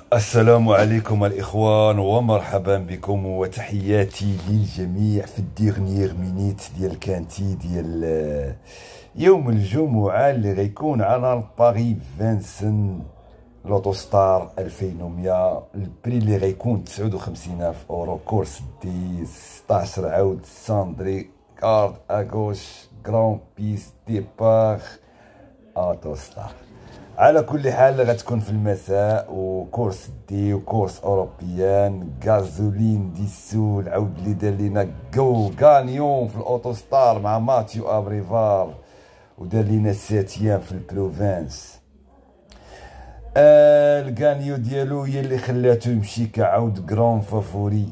السلام عليكم الإخوان ومرحبا بكم وتحياتي للجميع في الديغنيغ مينيت ديال كانتي ديال يوم الجمعة اللي غيكون على باري فانسن لوتوستار 2100. البري اللي غيكون 59,000 اورو. كورس دي 16 عود ساندري كارد اغوش غران بيس ديبار اوتوستار. على كل حال غتكون في المساء، وكورس دي وكورس اوروبيان غازولين ديسو العود اللي دار لينا جو غانيون في الاوتوستار مع ماتيو ابريفار، ودار لينا ساتيام في البروفانس. الغانيو ديالو هي اللي خلاتو يمشي كعود غران فافوري،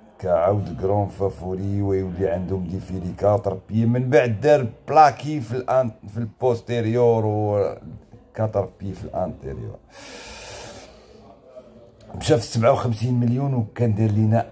ويولي عندهم دي فيليكاتر بي. من بعد دار بلاكي في البوستيريور و 4 بي في الانتيريور. مشى في 57 مليون وكان دار لينا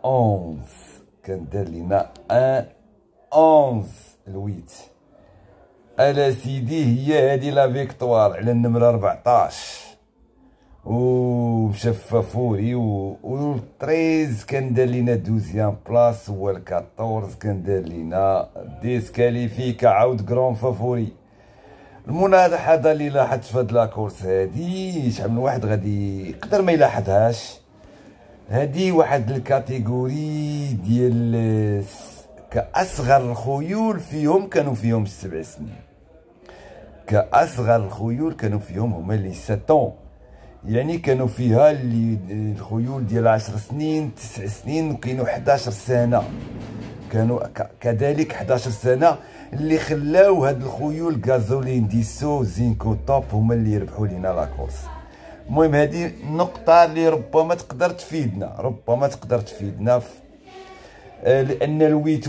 11 الويت. الا سيدي هي هادي لا فيكتوار على النمره 14، ومشى في فافوري و 13 كان دار لينا 12 بلاص، هو 14 كان دار لينا ديسكاليفي كعاود غران فافوري. الملاحظه اللي لاحظت في هاد لاكورس هادي، شحال من واحد غادي يقدر ما يلاحظهاش، هادي واحد الكاتيجوري ديال كأصغر الخيول كانوا فيهم 7 سنين. كأصغر الخيول كانوا فيهم هما لي 7 ans، يعني كانوا فيها اللي الخيول ديال 10 سنين 9 سنين، وكاينوا 11 سنه، كانوا كذلك 11 سنه اللي خلاو هاد الخيول غازولين ديسو زينكو توب هما اللي يربحوا لينا لاكورس. المهم هذه النقطه اللي ربما تقدر تفيدنا لان الويت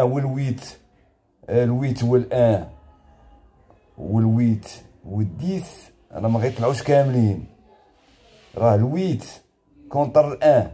والويت والديس راه ما غيطلعوش كاملين، راه الويت كونتر الان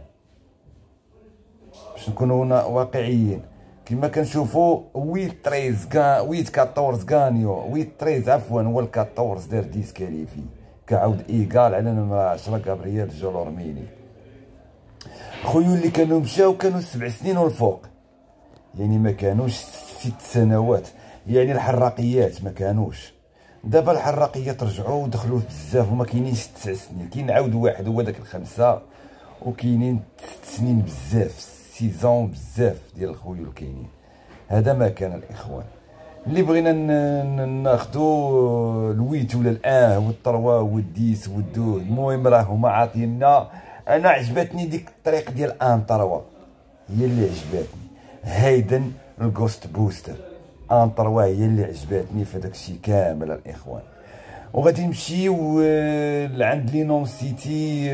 باش نكونوا واقعيين. كما كنشوفوا ويت 14 غانيو، ويت 13 عفوا هو 14 دار ديسكاليفي كعود ايغال على نمرة 10 غابرييل جولورميني. الخيول اللي كانوا مشاو كانوا 7 سنين والفوق، يعني ما كانوش 6 سنوات، يعني الحراقيات ما كانوش. دابا الحراقيات رجعوا ودخلوا بزاف وما كاينينش 9 سنين، كاين عاود واحد هو داك ال5، وكاينين 6 سنين بزاف، 6 ans بزاف ديال الخيول كاينين. هذا ما كان الاخوان. اللي بغينا ناخذوا الويت ولا الان والطروا والديس والدو، المهم راه هما عاطينا. انا عجبتني ديك الطريق ديال ان طروا، هي اللي عجبتني. هايدن الجوست بوستر ان طروا هي اللي عجبتني في داك الشيء كامل الاخوان. وغادي نمشيو لعند لينون سيتي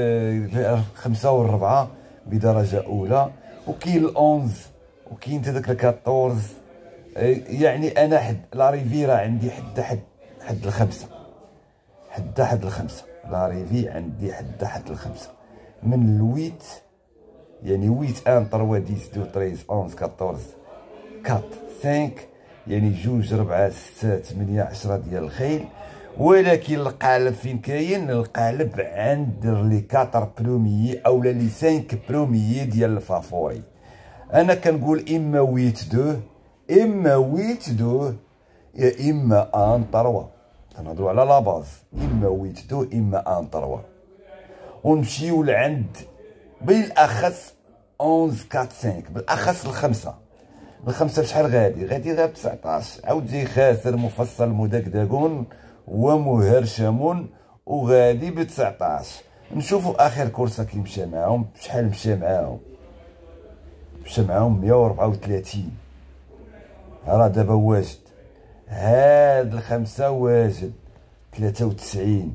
5 و4 بدرجه اولى، وكاين ال11 وكاين حتى داك ال14. يعني انا حد لا ريفيرا عندي حد الخمسه، لا ريفي عندي حد الخمسه من الويت، يعني ويت 1 3 10 12 13 11 14 4 5، يعني 2 4 6 8 10 ديال الخيل. ولكن القالب فين كاين؟ القالب عند لي 4 بروميي اولا لي 5 بروميي ديال الفافوري. انا كنقول اما ويت 2 يا اما ان 3، تنهضروا على لا باز، اما ويت 2 اما ان 3. ونمشيو لعند بالاخص 11 4 5، بالاخص الخمسه بشحال غادي غير 19. عاود جاي خاسر مفصل مدقدقون ومهرشمون وغادي ب 19. نشوفوا اخر كورسه كي مشى معاهم، شحال مشى معاهم 134. راه دابا واجد، هاد الخمسه واجد 93.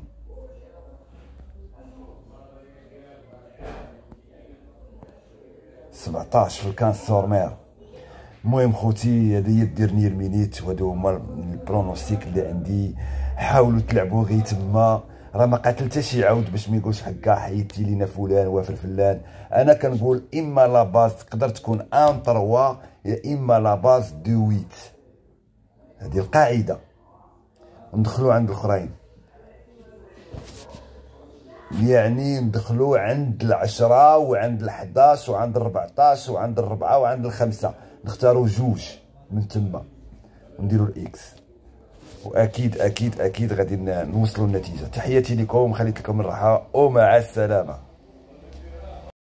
في الكان سورمير. المهم خوتي هذه هي الديرنيير مينيت، وهادو هما البرونوستيك اللي عندي. حاولوا تلعبوا غير تما، راه ما قاتل حتى شي عاود باش ما يقولش حكا حيدتي لينا فلان وافر فلان. انا كنقول اما لا باز تقدر تكون ان 3 يا اما لا باز 2 8، هذه القاعده. ندخلوا عند الاخرين. يعني ندخلو عند العشرة وعند ال11 وعند ال14 وعند الربعة وعند الخمسة، نختارو جوج من تما ونديرو الاكس، واكيد اكيد اكيد غادي نوصلوا النتيجه. تحياتي لكم، خليت لكم الراحه ومع السلامه.